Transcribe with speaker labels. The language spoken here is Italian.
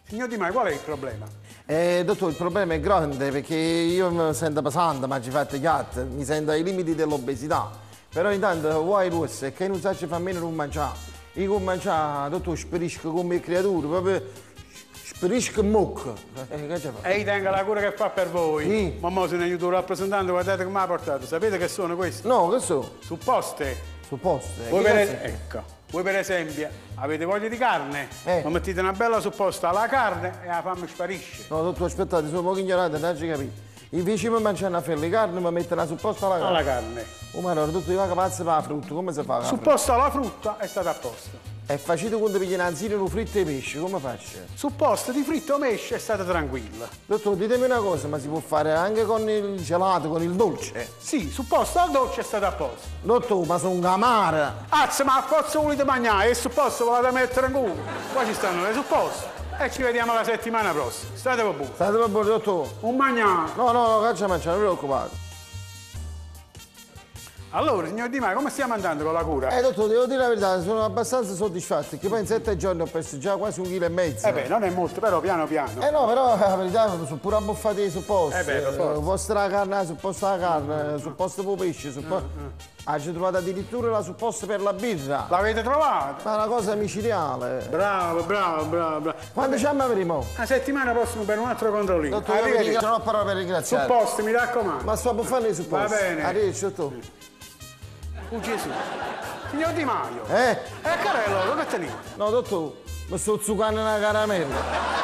Speaker 1: Signor Di Maio, qual è il problema?
Speaker 2: Dottore, il problema è grande perché io mi sento pesante, ma ci fate chiatte, mi sento ai limiti dell'obesità. Però intanto vuoi rosso è che non sa ci fa meno non mangiare. Io con mangiare, dottore, sperisco come creature, proprio sperisco mucca. Che ci fa?
Speaker 1: E tenga la cura che fa per voi.
Speaker 2: Sì.
Speaker 1: Mamma se ne aiuto un rappresentante, guardate come ha portato. Sapete che sono questi?
Speaker 2: No, che so?
Speaker 1: Supposte.
Speaker 2: Supposte.
Speaker 1: Voi per esempio avete voglia di carne? Ma mettete una bella supposta alla carne e la fame sparisce.
Speaker 2: No, dottore, aspettate, sono un po' ignorante, non ci capito. Invece di mangiare una fella di carne, mi mette una supposta alla carne.
Speaker 1: Alla carne.
Speaker 2: Oh, ma no, dottore, io capazzo per la frutta, come si fa?
Speaker 1: Supposta alla frutta è stata apposta.
Speaker 2: È facile quando pigli un anzino, fritto e pesce, come faccio?
Speaker 1: Supposta di fritto o mesce è stata tranquilla.
Speaker 2: Dottore, ditemi una cosa, ma si può fare anche con il gelato, con il dolce?
Speaker 1: Sì, supposta al dolce è stata apposta.
Speaker 2: Dottore, ma sono camara!
Speaker 1: Azza, ma a forza volete mangiare, e supposto volete mettere in culo. Qua ci stanno le supposte. E ci vediamo la settimana prossima. State buoni.
Speaker 2: State per buono, dottore?
Speaker 1: Un mangiare.
Speaker 2: No, caccia mangiare, non vi preoccupate.
Speaker 1: Allora, signor Di Maio, come stiamo andando con la cura?
Speaker 2: Dottore, devo dire la verità, sono abbastanza soddisfatto, perché poi in 7 giorni ho perso già quasi 1,5 kg.
Speaker 1: Beh, non è molto, però piano piano.
Speaker 2: No, però la verità sono pure abbuffati i supposti.
Speaker 1: Per forza.
Speaker 2: Posto la carne, supposto la carne, supposto per pesce, ci trovate addirittura la supposta per la birra.
Speaker 1: L'avete trovata?
Speaker 2: Ma è una cosa micidiale.
Speaker 1: Bravo.
Speaker 2: Quando ci avremo?
Speaker 1: La settimana prossima per un altro controllino.
Speaker 2: Dottore, io non ho parole per ringraziare.
Speaker 1: Supposti, mi raccomando.
Speaker 2: Ma sto abbuffando i supposti.
Speaker 1: Va bene.
Speaker 2: Arrivederci, dottore.
Speaker 1: Oh Gesù. Signor Di Maio.
Speaker 2: Carello,
Speaker 1: dove tenete?
Speaker 2: No, dottore, mi sto zuccando una caramella.